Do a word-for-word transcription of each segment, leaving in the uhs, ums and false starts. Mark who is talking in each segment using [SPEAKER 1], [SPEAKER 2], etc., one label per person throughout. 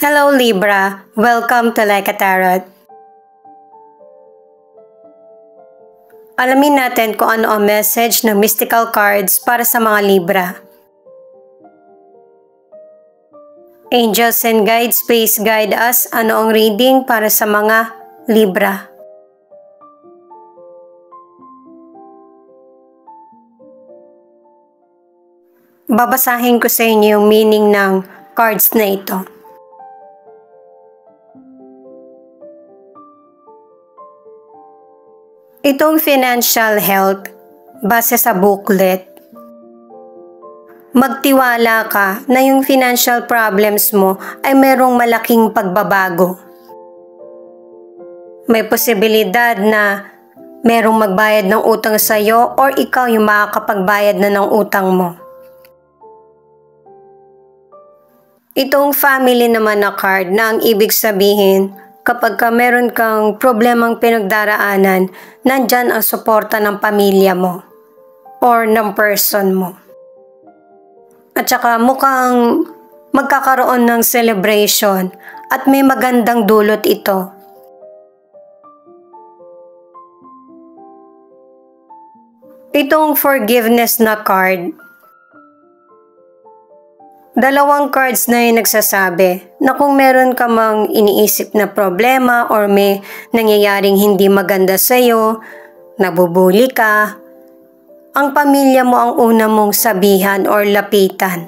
[SPEAKER 1] Hello Libra, welcome to Like a Tarot. Alamin natin kung ano ang message ng mystical cards para sa mga Libra. Angels and guides, please guide us. Ano ang reading para sa mga Libra? Babasahin ko sa inyo yung meaning ng cards na ito. Itong financial health, base sa booklet, magtiwala ka na yung financial problems mo ay merong malaking pagbabago. May posibilidad na merong magbayad ng utang sa iyo or ikaw yung makakapagbayad na ng utang mo. Itong family naman na card na ang ibig sabihin, kapag ka meron kang problemang pinagdaraanan, nandyan ang suporta ng pamilya mo or ng person mo. At saka mukhang magkakaroon ng celebration at may magandang dulot ito. Itong forgiveness na card, dalawang cards na yung nagsasabi na kung meron ka mang iniisip na problema or may nangyayaring hindi maganda sa'yo, nabubuli ka, ang pamilya mo ang una mong sabihan or lapitan.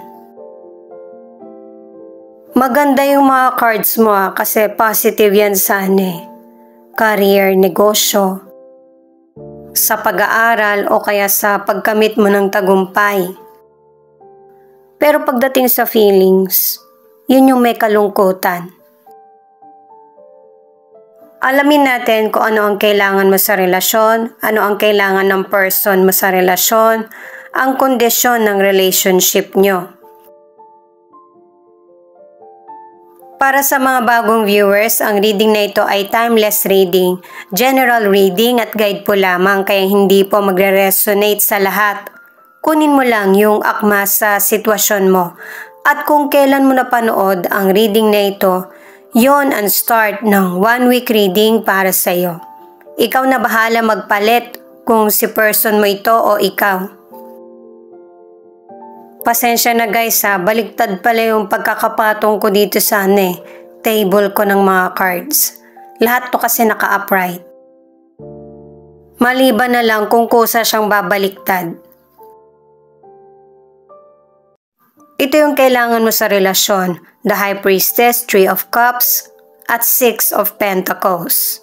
[SPEAKER 1] Maganda yung mga cards mo ha, kasi positive yan sa ano eh. Career, negosyo, sa pag-aaral o kaya sa pagkamit mo ng tagumpay. Pero pagdating sa feelings, yun yung may kalungkutan. Alamin natin kung ano ang kailangan mo sa relasyon, ano ang kailangan ng person mo sa relasyon, ang kondisyon ng relationship nyo. Para sa mga bagong viewers, ang reading na ito ay timeless reading, general reading at guide po lamang kaya hindi po magre-resonate sa lahat. Kunin mo lang yung akma sa sitwasyon mo. At kung kailan mo napanood ang reading na ito, yon ang start ng one week reading para sa iyo. Ikaw na bahala magpalit kung si person mo ito o ikaw. Pasensya na guys ha, baliktad pala yung pagkakapatong ko dito sa ano eh, table ko ng mga cards. Lahat to kasi naka-upright. Maliban na lang kung kusa siyang babaliktad. Ito yung kailangan mo sa relasyon, the High Priestess, Three of Cups, at Six of Pentacles.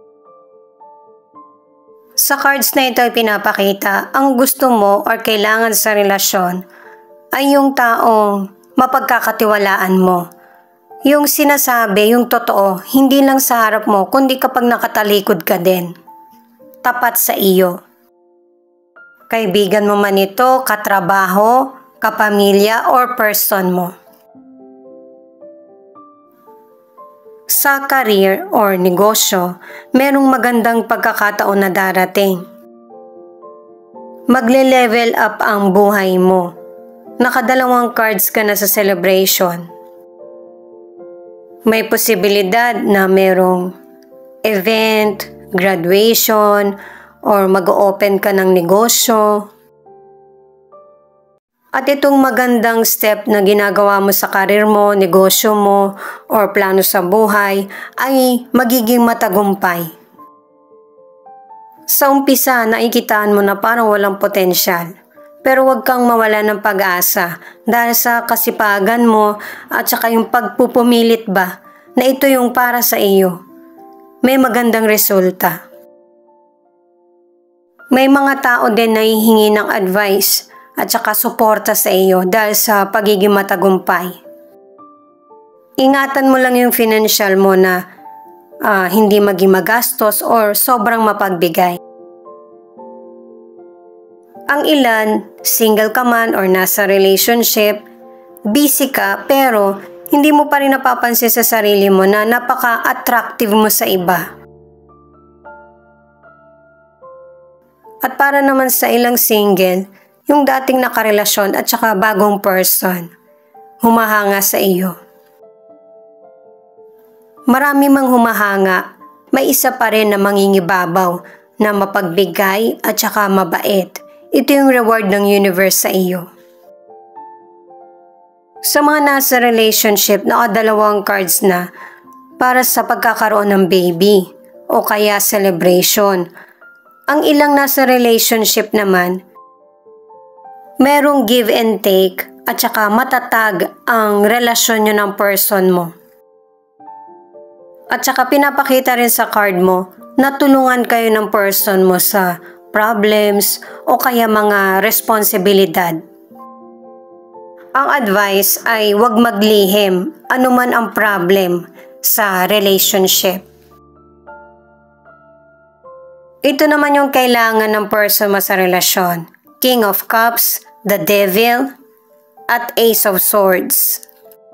[SPEAKER 1] Sa cards na ito ay pinapakita, ang gusto mo or kailangan sa relasyon ay yung taong mapagkakatiwalaan mo. Yung sinasabi, yung totoo, hindi lang sa harap mo, kundi kapag nakatalikod ka din. Tapat sa iyo. Kaibigan mo man ito, katrabaho, kapamilya or person mo. Sa career or negosyo, merong magandang pagkakataon na darating. Magle-level up ang buhay mo. Nakadalawang cards ka na sa celebration. May posibilidad na merong event, graduation, or mag-open ka ng negosyo. At itong magandang step na ginagawa mo sa karir mo, negosyo mo, or plano sa buhay ay magiging matagumpay. Sa umpisa, nakikitaan mo na parang walang potensyal. Pero huwag kang mawala ng pag-asa dahil sa kasipagan mo at saka yung pagpupumilit ba na ito yung para sa iyo. May magandang resulta. May mga tao din na hihingi ng advice at saka suporta sa iyo dahil sa pagiging matagumpay. Ingatan mo lang yung financial mo na uh, hindi maging magastos or sobrang mapagbigay. Ang ilan, single ka man or nasa relationship, busy ka pero hindi mo pa rin napapansin sa sarili mo na napaka-attractive mo sa iba. At para naman sa ilang single, yung dating nakarelasyon at saka bagong person, humahanga sa iyo. Marami mang humahanga, may isa pa rin na mangingibabaw na mapagbigay at saka mabait. Ito yung reward ng universe sa iyo. Sa mga nasa relationship, nakadalawang cards na para sa pagkakaroon ng baby o kaya celebration. Ang ilang nasa relationship naman, merong give and take at saka matatag ang relasyon nyo ng person mo. At saka pinapakita rin sa card mo na tulungan kayo ng person mo sa problems o kaya mga responsibilidad. Ang advice ay huwag maglihim anuman ang problem sa relationship. Ito naman yung kailangan ng person mo sa relasyon. King of Cups, the Devil, at Ace of Swords.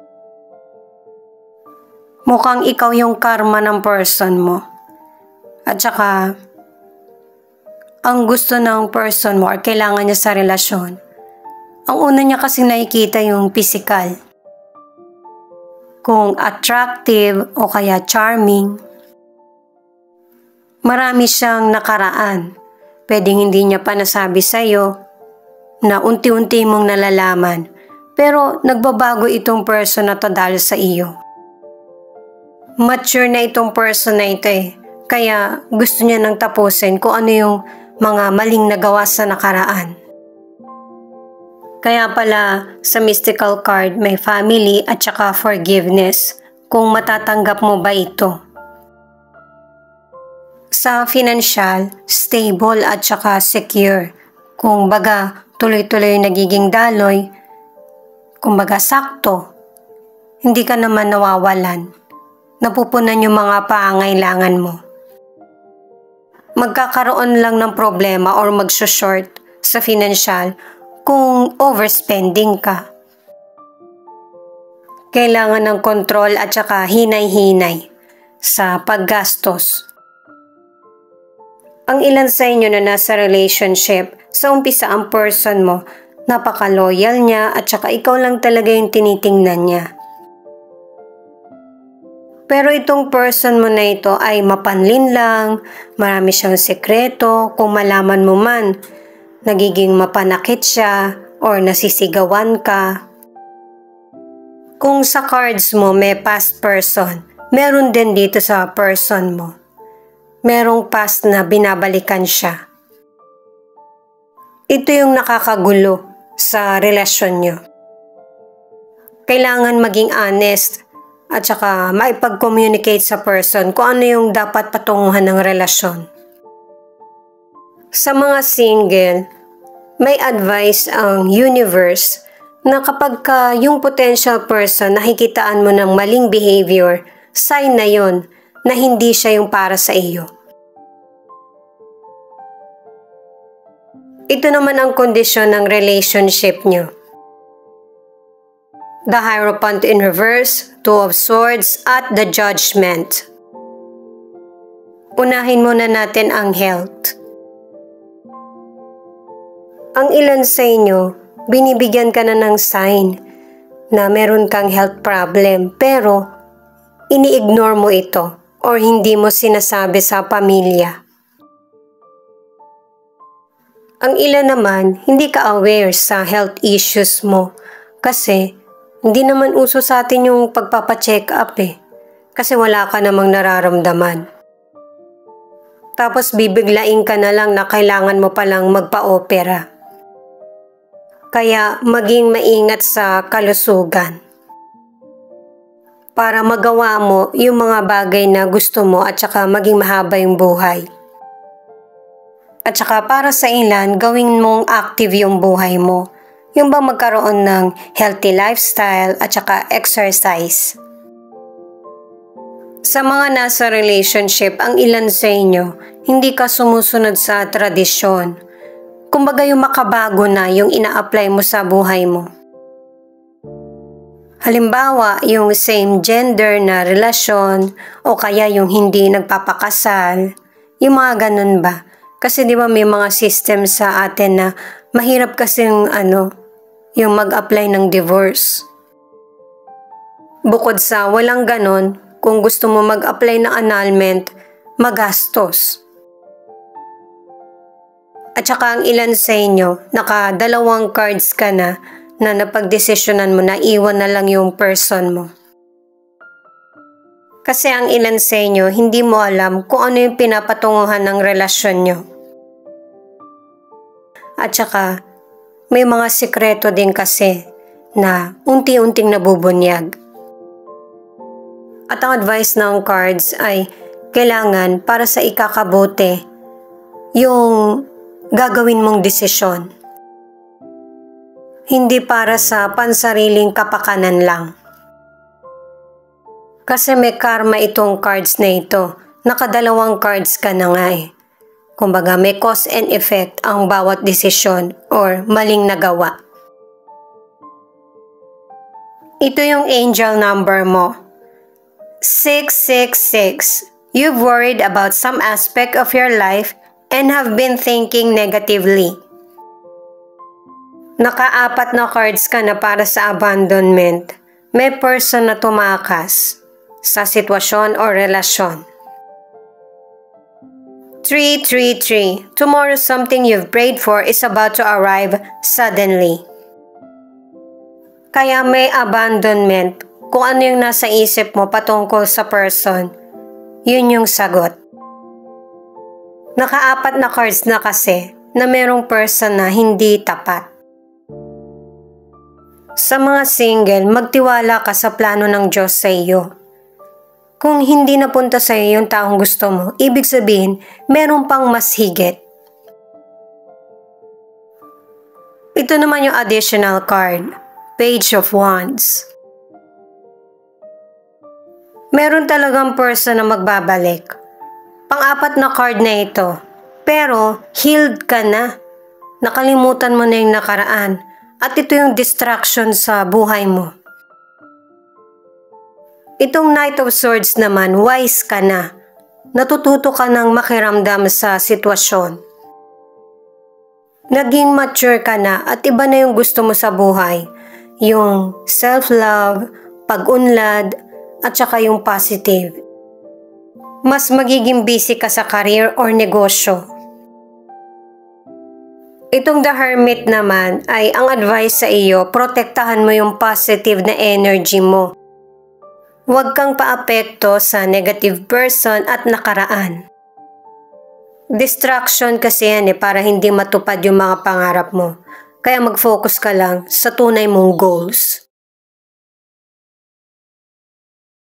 [SPEAKER 1] Mukhang ikaw yung karma ng person mo. At saka, ang gusto ng person mo or kailangan niya sa relasyon, ang una niya kasi nakikita yung physical. Kung attractive o kaya charming. Marami siyang nakaraan. Pwedeng hindi niya pa nasabi sa'yo na unti-unti mong nalalaman. Pero nagbabago itong person na to dahil sa iyo. Mature na itong person na ito eh. Kaya gusto niya nang tapusin kung ano yung mga maling nagawa sa nakaraan. Kaya pala sa mystical card may family at saka forgiveness kung matatanggap mo ba ito. Sa financial, stable at saka secure. Kung baga tuloy-tuloy nagiging daloy, kung baga sakto, hindi ka naman nawawalan. Napupunan yung mga pangailangan mo. Magkakaroon lang ng problema or magsushort sa financial kung overspending ka. Kailangan ng kontrol at saka hinay-hinay sa paggastos. Ang ilan sa inyo na nasa relationship, sa umpisa ang person mo, napaka-loyal niya at saka ikaw lang talaga yung tinitingnan niya. Pero itong person mo na ito ay mapanlin lang, marami siyang sekreto, kung malaman mo man, nagiging mapanakit siya or nasisigawan ka. Kung sa cards mo may past person, meron din dito sa person mo. Merong past na binabalikan siya. Ito yung nakakagulo sa relasyon nyo. Kailangan maging honest at saka maipag-communicate sa person kung ano yung dapat patunguhan ng relasyon. Sa mga single, may advice ang universe na kapag ka yung potential person nakikitaan mo ng maling behavior, sign na yon na hindi siya yung para sa iyo. Ito naman ang kondisyon ng relationship nyo. The Hierophant in reverse, Two of Swords, at the Judgment. Unahin muna natin ang health. Ang ilan sa inyo, binibigyan ka na ng sign na meron kang health problem pero ini-ignore mo ito or hindi mo sinasabi sa pamilya. Ang ilan naman, hindi ka aware sa health issues mo kasi hindi naman uso sa atin yung pagpapacheck up eh kasi wala ka namang nararamdaman. Tapos bibiglain ka na lang na kailangan mo palang magpa-opera. Kaya maging maingat sa kalusugan para magawa mo yung mga bagay na gusto mo at saka maging mahaba yung buhay. At saka para sa ilan, gawin mong active yung buhay mo. Yung ba magkaroon ng healthy lifestyle at saka exercise. Sa mga nasa relationship, ang ilan sa inyo, hindi ka sumusunod sa tradisyon. Kumbaga yung makabago na yung ina-apply mo sa buhay mo. Halimbawa, yung same gender na relasyon o kaya yung hindi nagpapakasal, yung mga ganun ba? Kasi di ba may mga system sa atin na mahirap kasing ano, yung mag-apply ng divorce. Bukod sa walang ganun, kung gusto mo mag-apply ng annulment, magastos. At saka ang ilan sa inyo, nakadalawang cards ka na na napagdesisyonan mo na iwan na lang yung person mo. Kasi ang ilan sa inyo, hindi mo alam kung ano yung pinapatunguhan ng relasyon nyo. At saka, may mga sikreto din kasi na unti-unting nabubunyag. At ang advice ng cards ay kailangan para sa ikakabuti yung gagawin mong desisyon. Hindi para sa pansariling kapakanan lang. Kasi may karma itong cards na ito. Nakadalawang cards ka na nga eh. Kumbaga may cause and effect ang bawat desisyon or maling nagawa. Ito yung angel number mo. six six six. You've worried about some aspect of your life and have been thinking negatively. Nakaapat na cards ka na para sa abandonment. May person na tumakas sa sitwasyon o relasyon. three three three. Tomorrow something you've prayed for is about to arrive suddenly. Kaya may abandonment. Kung ano yung nasa isip mo patungkol sa person, yun yung sagot. Nakaapat na cards na kasi na merong person na hindi tapat. Sa mga single, magtiwala ka sa plano ng Diyos sa iyo. Kung hindi napunta sa iyo yung taong gusto mo, ibig sabihin, meron pang mas higit. Ito naman yung additional card, Page of Wands. Meron talagang person na magbabalik. Pang-apat na card na ito. Pero, healed ka na. Nakalimutan mo na yung nakaraan. At ito yung distraction sa buhay mo. Itong Knight of Swords naman, wise ka na. Natututo ka ng makiramdam sa sitwasyon. Naging mature ka na at iba na yung gusto mo sa buhay. Yung self-love, pag-unlad, at saka yung positive. Mas magiging busy ka sa career or negosyo. Itong The Hermit naman ay ang advice sa iyo, protektahan mo yung positive na energy mo. Huwag kang paapekto sa negative person at nakaraan. Distraction kasi yan eh, para hindi matupad yung mga pangarap mo. Kaya mag-focus ka lang sa tunay mong goals.